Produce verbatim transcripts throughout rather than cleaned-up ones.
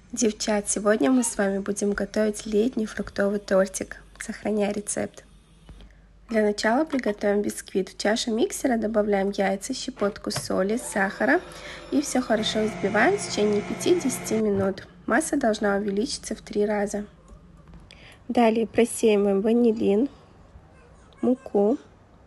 Девчат, сегодня мы с вами будем готовить летний фруктовый тортик, сохраняя рецепт. Для начала приготовим бисквит. В чашу миксера добавляем яйца, щепотку соли, сахара и все хорошо взбиваем в течение пяти-десяти минут. Масса должна увеличиться в три раза. Далее просеиваем ванилин, муку,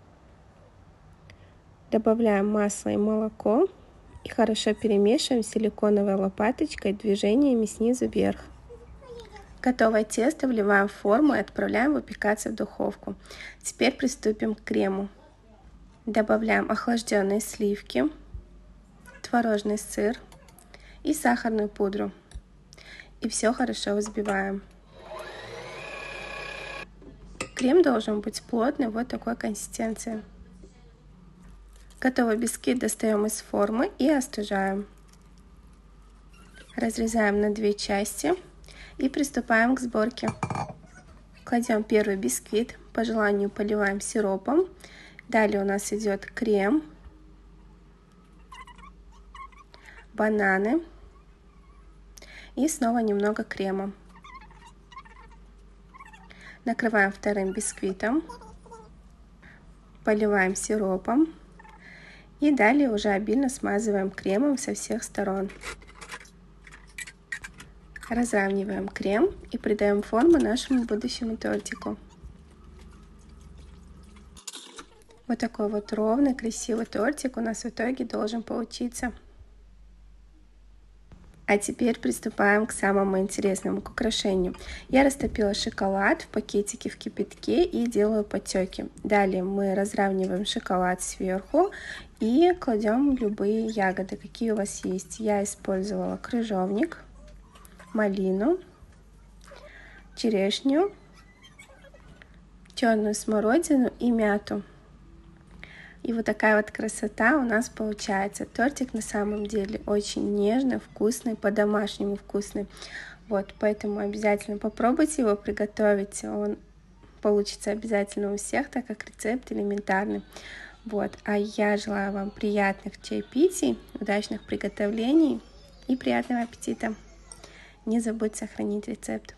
добавляем масло и молоко. И хорошо перемешиваем силиконовой лопаточкой движениями снизу вверх. Готовое тесто вливаем в форму и отправляем выпекаться в духовку. Теперь приступим к крему. Добавляем охлажденные сливки, творожный сыр и сахарную пудру. И все хорошо взбиваем. Крем должен быть плотный, вот такой консистенции. Готовый бисквит достаем из формы и остужаем. Разрезаем на две части и приступаем к сборке. Кладем первый бисквит, по желанию поливаем сиропом. Далее у нас идет крем, бананы и снова немного крема. Накрываем вторым бисквитом, поливаем сиропом. И далее уже обильно смазываем кремом со всех сторон. Разравниваем крем и придаем форму нашему будущему тортику. Вот такой вот ровный, красивый тортик у нас в итоге должен получиться. А теперь приступаем к самому интересному, к украшению. Я растопила шоколад в пакетике в кипятке и делаю потеки. Далее мы разравниваем шоколад сверху и кладем любые ягоды, какие у вас есть. Я использовала крыжовник, малину, черешню, черную смородину и мяту. И вот такая вот красота у нас получается. Тортик на самом деле очень нежный, вкусный, по-домашнему вкусный. Вот, поэтому обязательно попробуйте его приготовить. Он получится обязательно у всех, так как рецепт элементарный. Вот, а я желаю вам приятных чаепитий, удачных приготовлений и приятного аппетита. Не забудь сохранить рецепт.